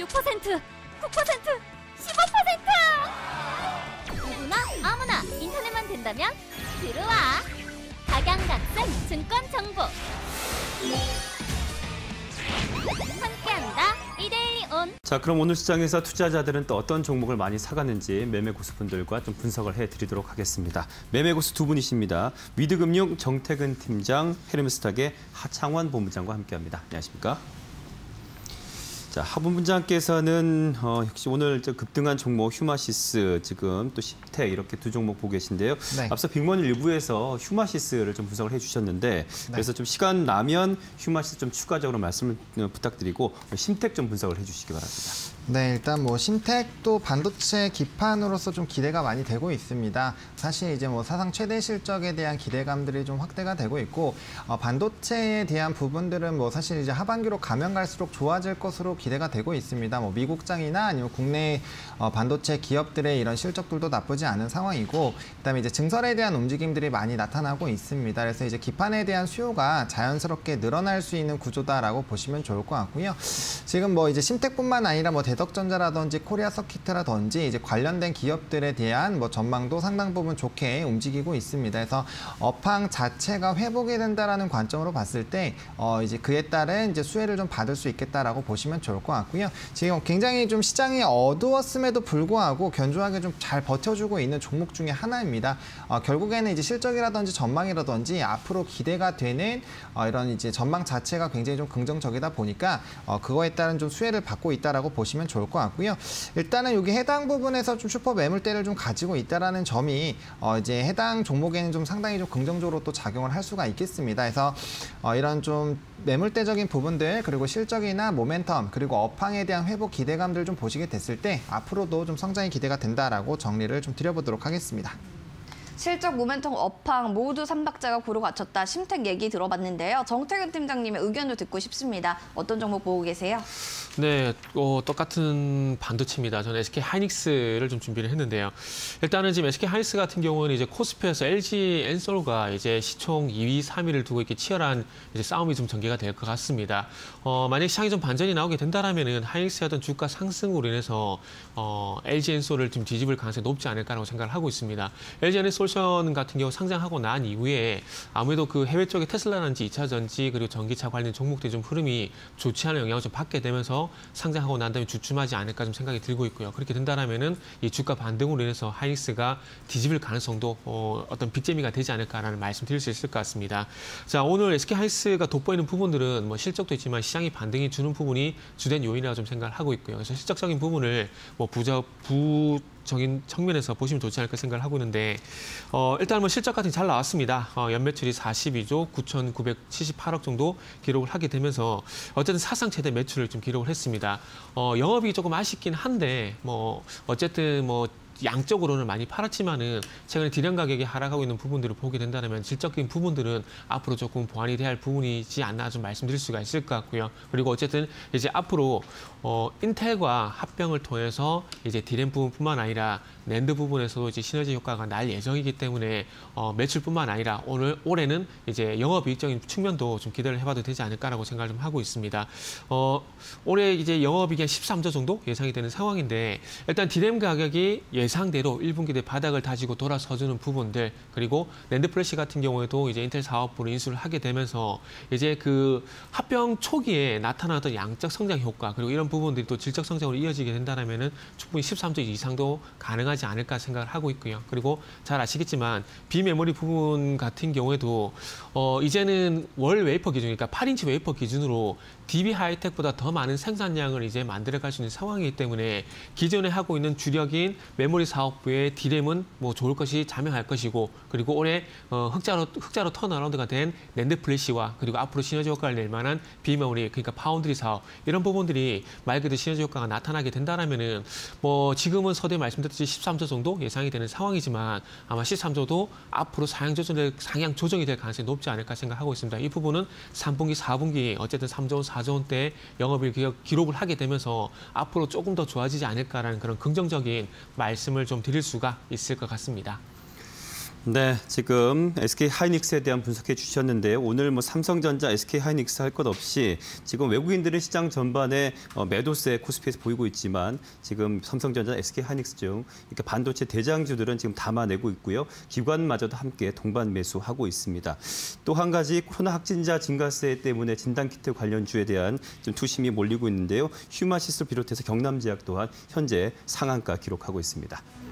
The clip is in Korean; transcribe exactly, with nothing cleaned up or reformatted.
육 퍼센트, 구 퍼센트, 십오 퍼센트! 누구나 아무나 인터넷만 된다면 들어와! 각양각색 증권 정보 함께한다. 이데일리 온. 자, 그럼 오늘 시장에서 투자자들은 또 어떤 종목을 많이 사가는지 매매 고수분들과 좀 분석을 해드리도록 하겠습니다. 매매 고수 두 분이십니다. 위드금융 정태근 팀장, 헤르메스탁의 하창원 본부장과 함께합니다. 안녕하십니까? 자, 하 본부장께서는 어, 역시 오늘 저 급등한 종목 휴마시스, 지금 또 십택 이렇게 두 종목 보고 계신데요. 네. 앞서 빅머니 일부에서 휴마시스를 좀 분석을 해주셨는데 네. 그래서 좀 시간 나면 휴마시스 좀 추가적으로 말씀을 부탁드리고 심택 좀 분석을 해주시기 바랍니다. 네, 일단 뭐 신택도 반도체 기판으로서 좀 기대가 많이 되고 있습니다. 사실 이제 뭐 사상 최대 실적에 대한 기대감들이 좀 확대가 되고 있고 어, 반도체에 대한 부분들은 뭐 사실 이제 하반기로 가면 갈수록 좋아질 것으로 기대가 되고 있습니다. 뭐 미국장이나 아니면 국내 어, 반도체 기업들의 이런 실적들도 나쁘지 않은 상황이고, 그다음에 이제 증설에 대한 움직임들이 많이 나타나고 있습니다. 그래서 이제 기판에 대한 수요가 자연스럽게 늘어날 수 있는 구조다라고 보시면 좋을 것 같고요. 지금 뭐 이제 심택뿐만 아니라 뭐 대덕전자라든지 코리아 서키트라든지 이제 관련된 기업들에 대한 뭐 전망도 상당 부분 좋게 움직이고 있습니다. 그래서 업황 자체가 회복이 된다라는 관점으로 봤을 때 어 이제 그에 따른 이제 수혜를 좀 받을 수 있겠다라고 보시면 좋을 것 같고요. 지금 굉장히 좀 시장이 어두웠음에도 불구하고 견조하게 좀 잘 버텨주고 있는 종목 중에 하나입니다. 어 결국에는 이제 실적이라든지 전망이라든지 앞으로 기대가 되는 어 이런 이제 전망 자체가 굉장히 좀 긍정적이다 보니까 어 그거에 따른 좀 수혜를 받고 있다라고 보시면 좋을 것 같고요. 일단은 여기 해당 부분에서 좀 슈퍼 매물대를 좀 가지고 있다라는 점이 어 이제 해당 종목에는 좀 상당히 좀 긍정적으로 또 작용을 할 수가 있겠습니다. 그래서 어 이런 좀 매물대적인 부분들, 그리고 실적이나 모멘텀, 그리고 업황에 대한 회복 기대감들 좀 보시게 됐을 때 앞으로도 좀 성장이 기대가 된다라고 정리를 좀 드려보도록 하겠습니다. 실적, 모멘텀, 업황 모두 삼박자가 고루 갖췄다. 심택 얘기 들어봤는데요. 정태근 팀장님의 의견도 듣고 싶습니다. 어떤 종목 보고 계세요? 네, 어, 똑같은 반도체입니다. 저는 에스케이 하이닉스를 좀 준비를 했는데요. 일단은 지금 에스케이 하이닉스 같은 경우는 이제 코스피에서 엘지 엔솔과 이제 시총 이 위, 삼 위를 두고 이렇게 치열한 이제 싸움이 좀 전개가 될 것 같습니다. 어, 만약 시장이 좀 반전이 나오게 된다라면은 하이닉스의 어떤 주가 상승으로 인해서 어, 엘지 엔솔을 좀 뒤집을 가능성이 높지 않을까라고 생각을 하고 있습니다. 엘지 엔솔션 같은 경우 상장하고 난 이후에 아무래도 그 해외 쪽에 테슬라라든지 이차 전지 그리고 전기차 관련 종목들이 좀 흐름이 좋지 않은 영향을 좀 받게 되면서 상장하고 난 다음에 주춤하지 않을까 좀 생각이 들고 있고요. 그렇게 된다라면은 이 주가 반등으로 인해서 하이닉스가 뒤집을 가능성도 어, 어떤 빅재미가 되지 않을까라는 말씀 드릴 수 있을 것 같습니다. 자, 오늘 에스케이 하이닉스가 돋보이는 부분들은 뭐 실적도 있지만 시장이 반등이 주는 부분이 주된 요인이라고 좀 생각을 하고 있고요. 그래서 실적적인 부분을 뭐 부저 부 적인 측면에서 보시면 좋지 않을까 생각을 하고 있는데 어, 일단 뭐 실적 같은 게 잘 나왔습니다. 어, 연매출이 사십이조 구천구백칠십팔억 정도 기록을 하게 되면서 어쨌든 사상 최대 매출을 좀 기록을 했습니다. 어, 영업이 조금 아쉽긴 한데 뭐 어쨌든 뭐 양적으로는 많이 팔았지만은 최근에 디램 가격이 하락하고 있는 부분들을 보게 된다면 질적인 부분들은 앞으로 조금 보완이 돼야 할 부분이지 않나 좀 말씀드릴 수가 있을 것 같고요. 그리고 어쨌든 이제 앞으로 어, 인텔과 합병을 통해서 이제 디램 부분뿐만 아니라 낸드 부분에서도 이제 시너지 효과가 날 예정이기 때문에 어, 매출뿐만 아니라 오늘 올해는 이제 영업이익적인 측면도 좀 기대를 해봐도 되지 않을까라고 생각을 좀 하고 있습니다. 어, 올해 이제 영업이익이 한 십삼조 정도 예상이 되는 상황인데 일단 디램 가격이 예상대로 일 분기 대 바닥을 다지고 돌아서주는 부분들, 그리고 낸드 플래시 같은 경우에도 이제 인텔 사업부로 인수를 하게 되면서 이제 그 합병 초기에 나타나던 양적 성장 효과, 그리고 이런 부분들이 또 질적 성장으로 이어지게 된다면은 충분히 십삼조 이상도 가능하지 않을까 생각을 하고 있고요. 그리고 잘 아시겠지만 비메모리 부분 같은 경우에도 어 이제는 월 웨이퍼 기준, 그러니까 팔 인치 웨이퍼 기준으로 디비 하이텍보다 더 많은 생산량을 이제 만들어갈 수 있는 상황이기 때문에 기존에 하고 있는 주력인 메모리 사업부의 디램은 뭐 좋을 것이 자명할 것이고, 그리고 올해 어, 흑자로 흑자로 턴어라운드가 된 낸드 플래시와 그리고 앞으로 시너지 효과를 낼 만한 비메모리, 그러니까 파운드리 사업, 이런 부분들이 말 그대로 시너지 효과가 나타나게 된다라면은 뭐 지금은 서두에 말씀드렸듯이 십삼조 정도 예상이 되는 상황이지만 아마 십삼조도 앞으로 상향 조정될 상향 조정이 될 가능성이 높지 않을까 생각하고 있습니다. 이 부분은 삼 분기, 사 분기 어쨌든 삼조 원, 사조 원대 영업이익 기록을 하게 되면서 앞으로 조금 더 좋아지지 않을까라는 그런 긍정적인 말씀을 좀 드릴 수가 있을 것 같습니다. 네, 지금 에스케이 하이닉스에 대한 분석해 주셨는데요. 오늘 뭐 삼성전자, 에스케이 하이닉스 할 것 없이 지금 외국인들은 시장 전반에 어, 매도세 코스피에서 보이고 있지만 지금 삼성전자, 에스케이 하이닉스 중 이렇게 반도체 대장주들은 지금 담아내고 있고요. 기관마저도 함께 동반 매수하고 있습니다. 또 한 가지 코로나 확진자 증가세 때문에 진단키트 관련주에 대한 좀 투심이 몰리고 있는데요. 휴마시스를 비롯해서 경남제약 또한 현재 상한가 기록하고 있습니다.